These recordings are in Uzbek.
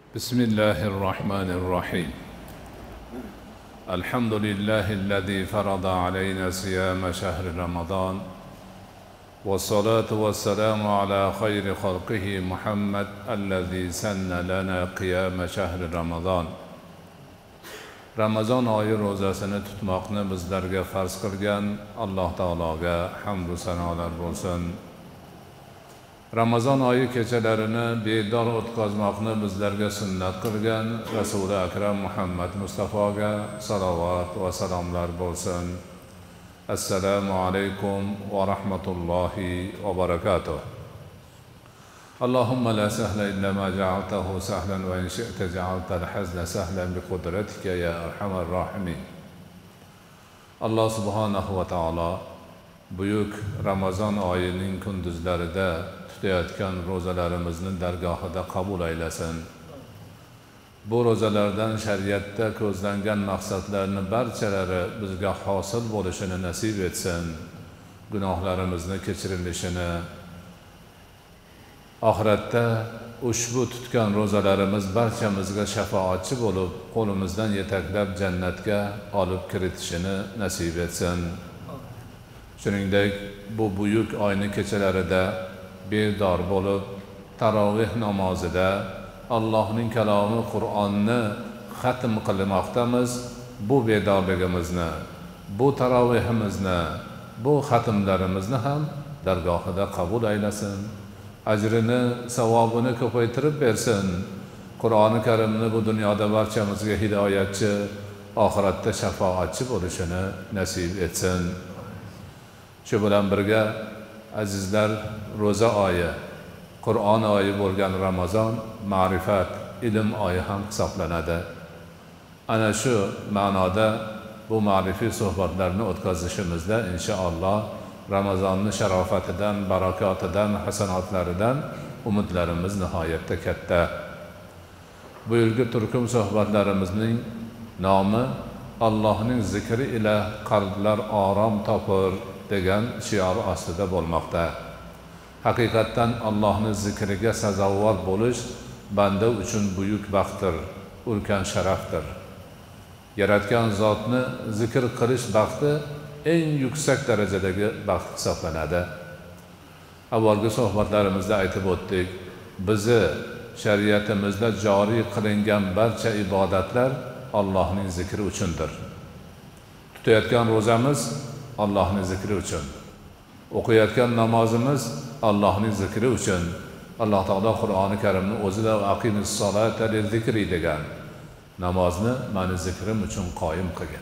بسم الله الرحمن الرحيم. الحمد لله الذي فرض علينا صيام شهر رمضان، والصلاة والسلام على خير خلقه محمد الذي سن لنا قيام شهر رمضان. Ramazon oyi ro'zasini tutmoqni bizlarga farz qilgan Alloh taologa hamd va sanolar bo'lsin. Ramazon oyi kechalarini bedor o'tkazmoqni bizlarga sunnat qilgan Rasuli akram Muhammad Mustafoga salovat va salomlar bo'lsin. Assalomu alaykum va rahmatullohi va barakatuh. Allahumma la sahla illa ma ja'altahu sahlan wa in shi'ta ja'alta al-hazna sahlan bi qudratika ya arhamar rahimin. Alloh subhanahu va taolo buyuk Ramazon oyining kunduzlarida tutayotgan ro'zalarimizni dargohida qabul aylasin. Bu ro'zalardan shariatda ko'zlangan maqsadlarni barchalari bizga hosil bo'lishini nasib etsin. Gunohlarimizni kechirilishini, oxiratda ushbu tutgan ro'zalarimiz barchamizga shafoatchi bo'lib, qo'limizdan yetaklab jannatga olib kiritishini nasib etsin. Shuningdek, bu buyuk oyni kechalarida bedor bo'lib, taroveh namozida Allohning kalomi Qur'onni xatm qilmoqdamiz. Bu bedorligimizni, bu tarovehimizni, bu xatmlarimizni ham dargohida qabul aylasin. Ajrini, savobini ko'paytirib bersin. Qur'oni Karimni bu dunyoda barchamizga hidoyatchi, oxiratda shafoatchi bo'lishini nasib etsin. Shu bilan birga azizlar, ro'za oyi, Qur'on oyi bo'lgan Ramazon ma'rifat, ilm oyi ham hisoblanadi. Ana shu ma'noda bu ma'rifiy suhbatlarni o'tkazishimizda inshaalloh Ramazonning sharofatidan, barakotidan, hasanotlaridan umidlarimiz nihoyatda katta. Bu yilgi turkum suhbatlarimizning nomi Allohning zikri ila qalblar orom topur degan shior ostida bo'lmoqda. Haqiqatan Allohning zikriga sazovor bo'lish banda uchun buyuk baxtdir, ulkan sharafdir. Yaratgan zotni zikr qilish baxti eng yuksak darajadagi baxt hisoblanadi. Avvalgi suhbatlarimizda aytib o'tdik, bizi shariatimizda joriy qilingan barcha ibodatlar Allohning zikri uchundir. Tutayotgan ro'zamiz Allohning zikri uchun. O'qiyotgan namozimiz Allohning zikri uchun. Alloh taolo Qur'oni Karimni o'zida aqimis solata lizikri degan, namozni meni zikrim uchun qoyim qilgan.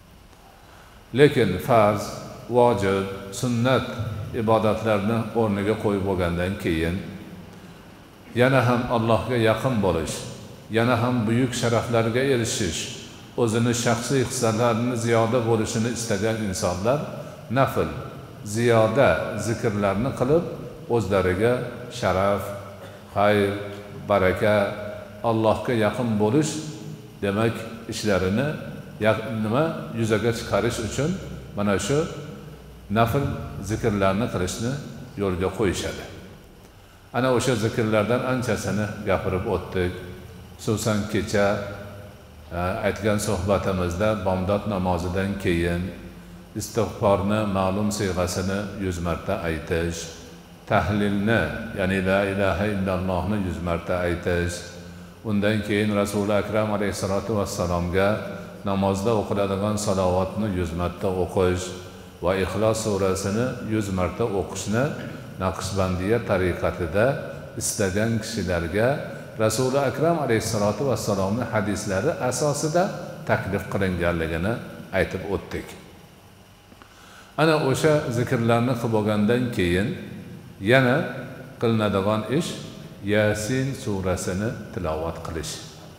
Lekin farz, vojib, sunnat ibodatlarni o'rniga qo'yib bo'lgandan keyin yana ham Allohga yaqin bo'lish, yana ham buyuk sharaflarga erishish, o'zini shaxsiy hissalarini ziyoda bo'lishini istagan insonlar nafl, ziyoda zikrlarni qilib, o'zlariga sharaf, xayr, baraka, Allohga yaqin bo'lish demak ishlarini yuzaga chiqarish uchun mana shu nafl zikrlarni qilishni yo'lga qo'yishadi. Ana o'sha zikrlardan anchasini gapirib o'tdik. Xususan kecha aytgan suhbatimizda bomdod namozidan keyin istig'forni ma'lum siyg'asini 100 marta aytish, tahlilni, ya'ni la ilaha illallohni 100 marta aytish, undan keyin Rasuli akram alayhisolatu vassalomga namozda o'qiladigan salovatni 100 marta o'qish va Ixlos surasini 100 marta o'qishni Naqshbandiya tariqatida istagan kishilarga Rasuli akram alayhisolatu vassalomning hadislari asosida taklif qilinganligini aytib o'tdik. Ana o'sha zikrlarni qilib bo'lgandan keyin yana qilinadigan ish Yasin surasini tilovat qilish.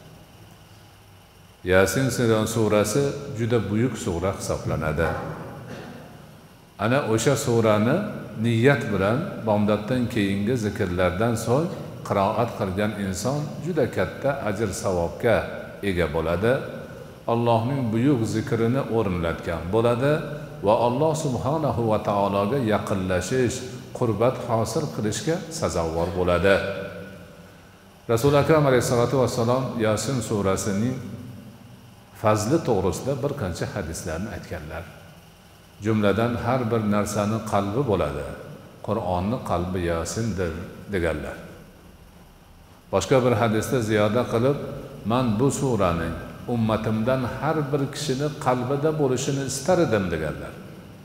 Yasin surasi juda buyuk sura hisoblanadi. Ana o'sha surani niyat bilan bomdoddan keyingi zikrlardan so'ng qiroat qilgan inson juda katta ajr savobga ega bo'ladi. Allohning buyuk zikrini o'rinlatgan bo'ladi va Alloh subhanahu va taologa yaqinlashish, qurbat hosil qilishga sazovor bo'ladi. Rasul akram alayhissalatu vassalom Yasin surasining fazli to'g'risida bir qancha hadislarni aytganlar. Jumladan har bir narsani qalbi bo'ladi. Qur'onni qalbi Yasindir deganlar. Boshqa bir hadisda ziyoda qilib, "Men bu suraning ummatimdan har bir kishini qalbida bo'lishini istar edim" deganlar.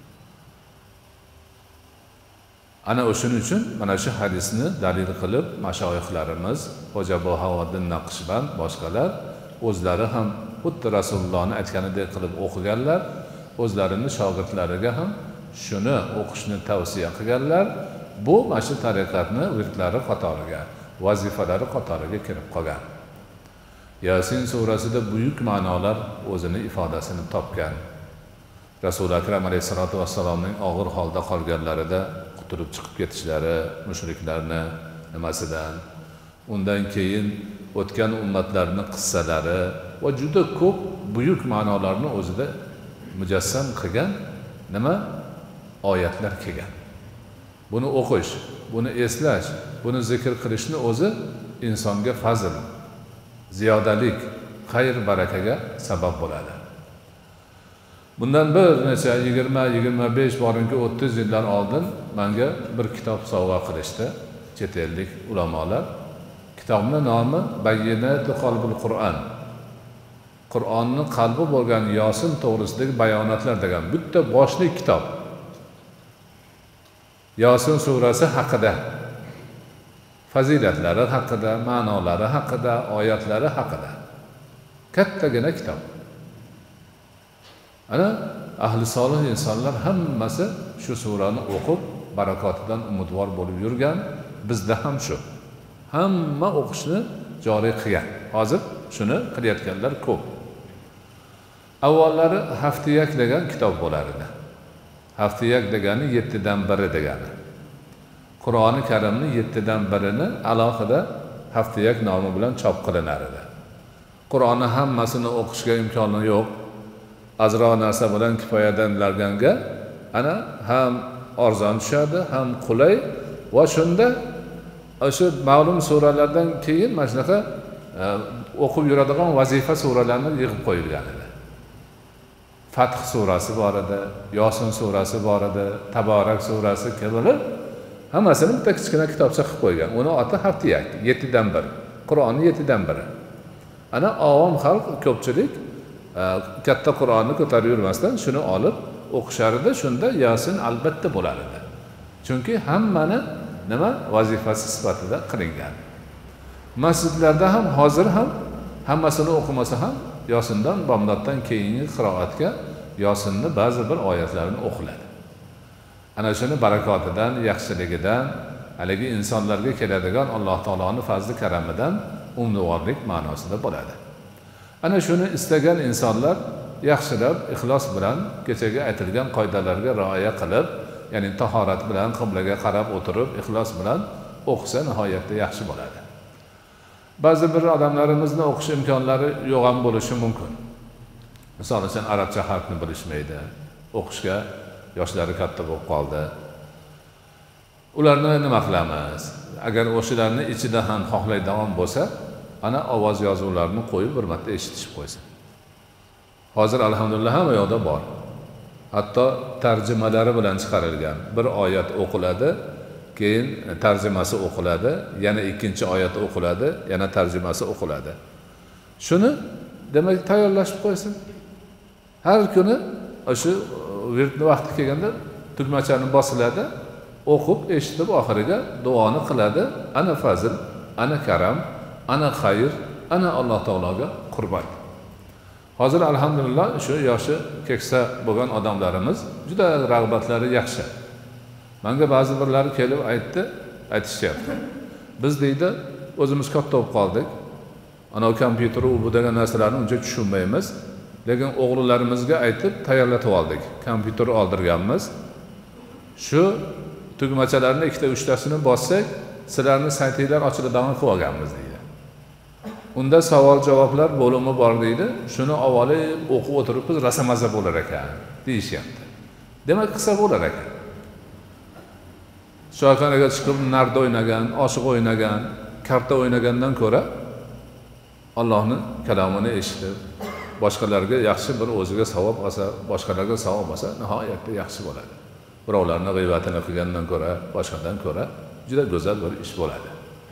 Ana o'shuning uchun mana shu hadisni dalil qilib mashoyixlarimiz Xo'ja Bahovuddin Naqshband boshqalar o'zlari ham xuddi Rasulullohning aytganidek qilib o'qiganlar, o'zlarining shogirdlariga ham shuni o'qishni tavsiya qilganlar. Bu mana shu tariqatni virdlari qatoriga, vazifalari qatoriga kirib qolgan. Yasin surasida buyuk ma'nolar o'zini ifodasini topgan. Rasul akram alayhissalatu vassalomning og'ir holda qolganlarida quturib chiqib ketishlari, mushriklarni nimasidan, undan keyin o'tgan ummatlarning qissalari va juda ko'p buyuk ma'nolarni o'zida mujassam qilgan nima oyatlar kelgan. Buni o'qish, buni eslash, buni zikr qilishni o'zi insonga fazl, ziyodalik, xayr barakaga sabab bo'ladi. Bundan bir necha 20-25 borinki 30 yillar oldin menga bir kitob sovg'a qilishdi chet ellik ulamolar. Kitobning nomi Bayyinatu qalbul Qur'on. Qur'onning qalbi bo'lgan Yosin to'g'risidagi bayonotlar degan bitta boshli kitob. Yosin surasi haqida, fazilatlari haqida, ma'nolari haqida, oyatlari haqida. Kattagina kitob. Ana ahli solih insonlar hammasi shu surani o'qib, barakotidan umidvor bo'lib yurgan, bizda ham shu. Hamma o'qishni joriy qilgan. Hozir shuni qilayotganlar ko'p. Avvallari Haftiyak degan kitob bo'lar edi. Haftiyak degani 7 dan 1 degani. Qur'oni Karimning 7 dan 1-ni alohida Haftiyak nomi bilan chop qilinar edi. Qur'onni hammasini o'qishga imkoni yo'q. Azro narsa bilan kifoyalanlarganga ana ham arzon tushadi, ham qulay va shunda o'sha ma'lum suralardan keyin mana shunaqa o'qib yuradigan vazifa suralarni yig'ib qo'yilgan edi. Fath surasi bor edi, Yosin surasi bor edi, Taborak surasi kelib, hammasini bitta kichkina kitobcha qilib qo'ygan. Uni oti Haftiyak, 7 dan 1. Qur'onni 7 dan 1. Ana avom xalq ko'pchilik katta Qur'onni ko'tarib yurmasdan shuni olib o'qishar edi. Shunda Yasin albatta bo'lar edi. Chunki hammani nima vazifasi sifatida qilingan. Masjidlarda ham hozir ham hammasini o'qimasa ham Yosindan bomdoddan keyingi qiroatga Yosinning ba'zi bir oyatlarini o'qiladi. Ana shuni barakotidan, yaxshiligidan, haligi insonlarga keladigan Alloh taoloning fazli karamidan umidvorlik ma'nosida bo'ladi. Ana shuni istagan insonlar yaxshilab, ixlos bilan kechagi aytilgan qoidalarga rioya qilib, ya'ni tahorat bilan qiblaga qarab o'tirib, ixlos bilan o'qisa nihoyatda yaxshi bo'ladi. Ba'zi bir odamlarimizning o'qish imkonlari yo'q ham bo'lishi mumkin. Misol uchun arabcha harfni bilishmaydi, o'qishga yoshlari katta bo'lib qoldi. Ularni nima qilamiz? Agar o'shalarning ichida ham xohlaydigan bo'lsa, ana ovoz yozuvlarini qo'yib bir marta eshitishib qo'ysin. Hozir alhamdulillah hamma yoqda bor. Hatto tarjimalari bilan chiqarilgan. Bir oyat o'qiladi, keyin tarjimasi o'qiladi, yana ikkinchi oyat o'qiladi, yana tarjimasi o'qiladi. Shuni demak tayyorlashib qo'ysin. Har kuni o'sha virtni vaqti kelganda tugmachani bosiladi, o'qib, eshitib oxiriga duoni qiladi. Ana fazil, ana karam, ana xayr, ana Alloh taologa qurbat. Hozir alhamdulillah shu yoshi keksa bo'lgan odamlarimiz juda rag'batlari yaxshi. Menga ba'zi birlari kelib aytishyapti. Biz deydi, o'zimiz katta bo'lib qoldik. Ana kompyuter bu degan narsalarni uncha tushunmaymiz. Lekin o'g'lillarimizga aytib tayyorlatib oldik. Kompyuter oldirganmiz. Shu tugmachalarni 2-3 tasini bossak, sizlarning saytinglar ochiladigan qilib olganmiz deydi. Unda savol-javoblar bo'limi bor deydi. Shuni avvali o'qib o'tiribmiz, rasamaza bo'lar ekan, deyishyapti. Demak, qilsa bo'lar ekan. Shoyxonaga chiqib nard o'ynagan, oshiq o'ynagan, karta o'ynagandan ko'ra Allohning kalomini eshitib, boshqalarga yaxshi bir o'ziga savob olsa, boshqalarga savob olsa, nihoyatda yaxshi bo'ladi. Birovlarning g'iybatini qilgandan ko'ra, boshqadan ko'ra juda go'zal bir ish bo'ladi.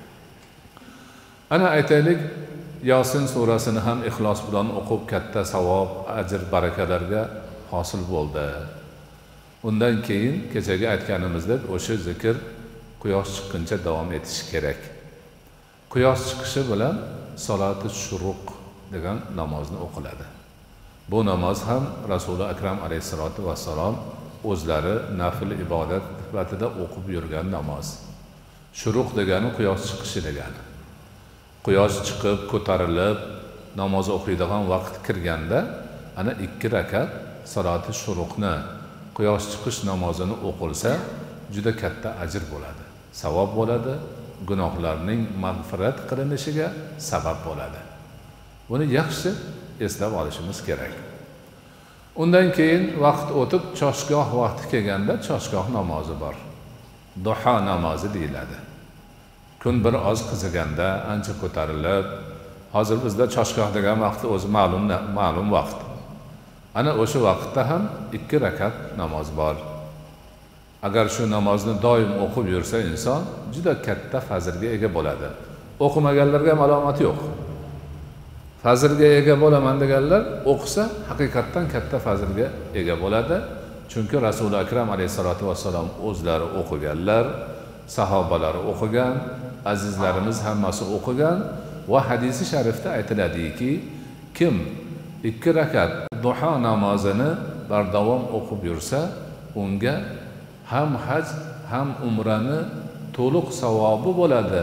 Ana aytaylik, Yosin surasini ham ixlos bilan o'qib katta savob, ajr, barakalarga hosil bo'ldi. Undan keyin kechagi aytganimizdek o'sha zikr quyosh chiqquncha davom etishi kerak. Quyosh chiqishi bilan saloti shuruq degan namozni o'qiladi. Bu namoz ham Rasuli akram alayhisolatu vassalom o'zlari nafil ibodat sifatida o'qib yurgan namoz. Shuruq degani quyosh chiqishi degani. Quyosh chiqib, ko'tarilib, namoz o'qiydigan vaqt kirganda ana 2 rakat saloti shuruqni, quyosh chiqish namozini o'qilsa, juda katta ajr bo'ladi. Savob bo'ladi, gunohlarning mag'firat qilinishiga sabab bo'ladi. Buni yaxshi eslab olishimiz kerak. Undan keyin vaqt o'tib, choshgoh vaqti kelganda choshgoh namozi bor. Duha namozi deyiladi. Kun bir oz qiziganda, ancha ko'tarilib, hozir bizda choshgoh degan vaqt o'zi ma'lum vaqt. Ana o'sha vaqtda ham 2 rakat namoz bor. Agar shu namozni doim o'qib yursa inson juda katta fazilga ega bo'ladi. O'qimaganlarga ham alomat yo'q. Fazilga ega bo'laman deganlar o'qisa haqiqatdan katta fazilga ega bo'ladi. Chunki Rasuli akram alayhisolatu vassalom o'zlari o'qiganlar, sahobalari o'qigan, azizlarimiz hammasi o'qigan va hadisi sharifda aytiladiki, kim 2 rakat duha namozini bardavom o'qib yursa, unga ham haj, ham umrani to'liq savobi bo'ladi.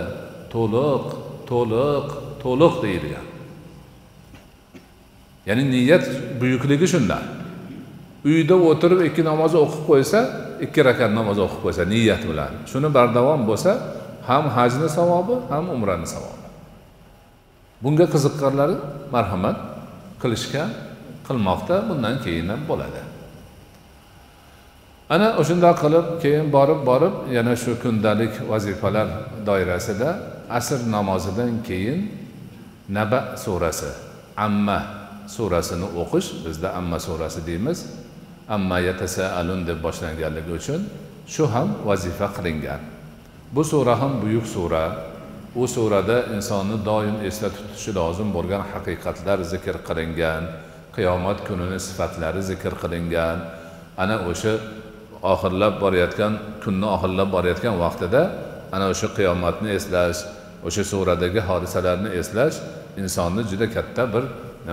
To'liq deyilgan. Ya'ni niyat buyukligi shunda. Uyda o'tirib 2 namoz o'qib qo'ysa, 2 rakat namoz o'qib qo'ysa niyat bilan, shuni bardavom bo'lsa, ham hajni savobi, ham umrani savobi. Bunga qiziqqanlari marhamat qilmoqda, bundan keyin ham bo'ladi. Ana o'shunday qilib, keyin borib yana shu kundalik vazifalar doirasida asr namozidan keyin Naba surasi, Amma surasini o'qish, bizda Amma surasi deymiz. Amma yatasaalun deb boshlanganligi uchun shu ham vazifa qilingan. Bu sura ham buyuk sura. U surada insonni doim esda tutishi lozim bo'lgan haqiqatlar zikr qilingan, qiyomat kunining sifatlari zikr qilingan. Ana o'sha kunni oxirlab borayotgan vaqtida ana o'sha qiyomatni eslash, o'sha suradagi hodisalarni eslash insonni juda katta bir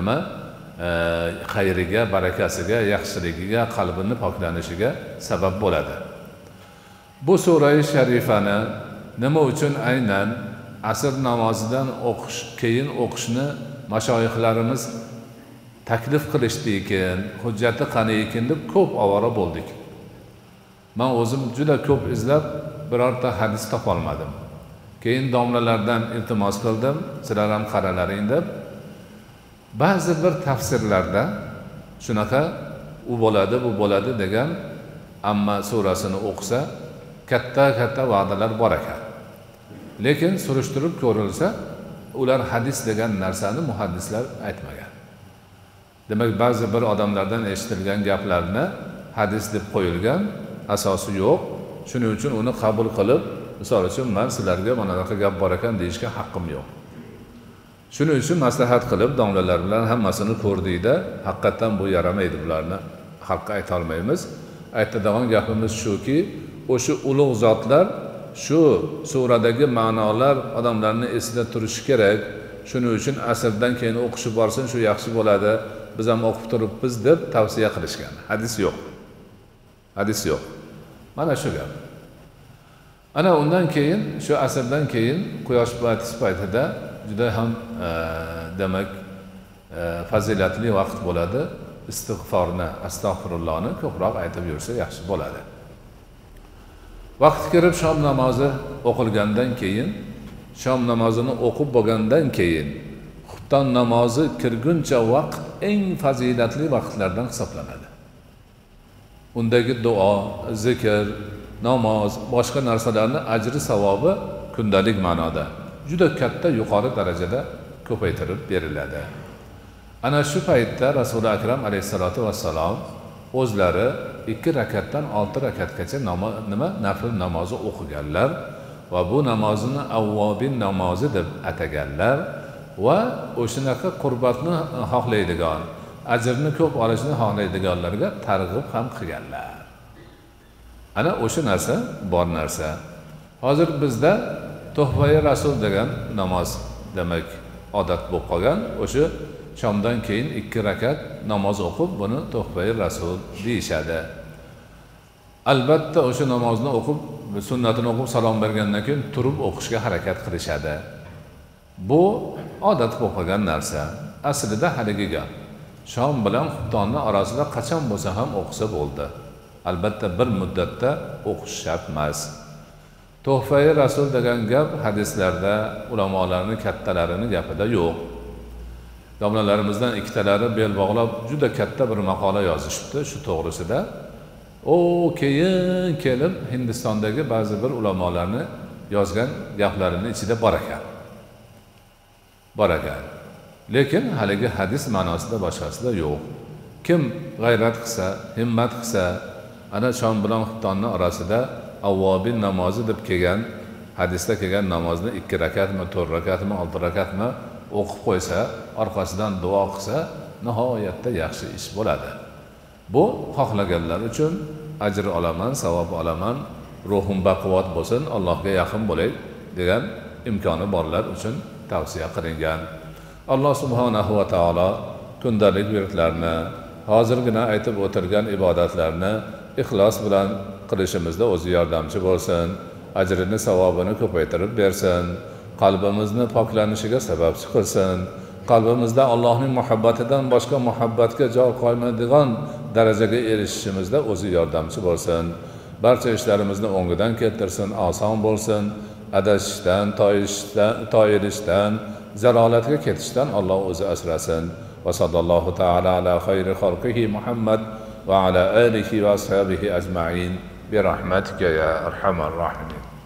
xayriga, barakasiga, yaxshiligiga, qalbini poklanishiga sabab bo'ladi. Bu sura-i sharifani nima uchun aynan asr namozidan keyin o'qishni mashoyixlarimiz taklif qilishdi ekan, hujjati qani ekan deb ko'p ovora bo'ldik. Men o'zim juda ko'p izlab birorta hadis topolmadim. Keyin domlalardan iltimos qildim, sizlar ham qaralaring deb. Ba'zi bir tafsirlarda shunaqa u bo'ladi, bu bo'ladi degan Amma surasini o'qisa katta va'dalar bor ekan. Lekin surishtirib ko'rilsa, ular hadis degan narsani muhaddislar aytmagan. Demak, ba'zi bir odamlardan eshitilgan gaplarni hadis deb qo'yilgan, asosi yo'q. Shuning uchun uni qabul qilib, misol uchun men sizlarga mana bunaqa gap bor ekan deyishga haqqim yo'q. Shuning uchun maslahat qilib, domlalar bilan hammasini ko'rdikda, haqiqatan bu yaramaydi, bularni xalqqa ayta olmaymiz. Aytadigan gapimiz shuki, o'sha ulug' zotlar shu suradagi ma'nolar odamlarning esida turishi kerak. Shuning uchun asrdan keyin o'qishib borsin, shu yaxshi bo'ladi. Biz ham o'qib turibmiz deb tavsiya qilishgan. Hadis yo'q. Mana shu gap. Ana undan keyin, shu asrdan keyin quyosh botish paytida juda ham demak fazilatli vaqt bo'ladi. Istig'forni, astag'firullohni ko'proq aytib yursa yaxshi bo'ladi. Vaqt kirib shom namozi o'qilgandan keyin, shom namozini o'qib bo'lgandan keyin xufton namozi kirguncha vaqt eng fazilatli vaqtlardan hisoblanadi. Undagi duo, zikr, namoz, boshqa narsalarning ajri savobi kundalik ma'noda juda katta yuqori darajada ko'paytirib beriladi. Ana shu paytda Rasuli akram alayhisolatu vassalom o'zlari 2 rakatdan 6 rakatgacha nafl namozi o'qiganlar va bu namozni avvobin namozi deb ataganlar va o'shanaqa qurbatni xohlaydigan, ajrni ko'p olishni xohlaydiganlarga targ'ib ham qilganlar. Ana o'sha narsa bor narsa. Hozir bizda Tuhfai Rasul degan namoz demak odat bo'lib qolgan. O'sha shomdan keyin 2 rakat namoz o'qib, buni Tuhfai Rasul deyishadi. Albatta o'sha namozni o'qib, sunnatini o'qib salom bergandan keyin turib o'qishga harakat qilishadi. Bu odat bo'lib qolgan narsa. Aslida haligi gap. Shom bilan xuftonni orasida qachon bo'lsa ham o'qisa bo'ldi. Albatta bir muddatda o'qish shart emas. Tuhfai Rasul degan gap hadislarda ulamolarning kattalarining gapida yo'q. Domlalarimizdan ikkitalari bel bog'lab juda katta bir maqola yozishibdi shu to'g'risida. Keyin kelib Hindistondagi ba'zi bir ulamolarni yozgan gaplarining ichida bor ekan. Lekin haligi hadis ma'nosida boshqasida yo'q. Kim g'ayrat qilsa, himmat qilsa, ana shom bilan xuftonni orasida avvobin namozi deb kelgan, hadisda kelgan namozni 2 rakatmi, 4 rakatmi, 6 rakatmi o'qib qo'ysa, orqasidan duo qilsa, nihoyatda yaxshi ish bo'ladi. Bu xohlaganlar uchun ajr olaman, savob olaman, ruhim baquvvat bo'lsin, Allohga yaqin bo'lay degan imkoni borlar uchun tavsiya qilingan. Alloh subhanahu va taolo kundalik virdlarni, hozirgina aytib o'tirgan ibodatlarni ixlos bilan qilishimizda o'zi yordamchi bo'lsin, ajrini, savobini ko'paytirib bersin, qalbimizni poklanishiga sababchi qilsin, qalbimizda Allohning muhabbatidan boshqa muhabbatga joy qolmaydigan darajaga erishishimizda o'zi yordamchi bo'lsin. Barcha ishlarimizni o'ngidan keltirsin, oson bo'lsin, adashishdan, toyilishdan, zalolatga ketishdan Alloh o'zi asrasin. Va sallallohu ta'ala ala xayri xalqihi Muhammad va ala alihi va ashabihi ajma'in bi rahmatika ya arhamar rahimin.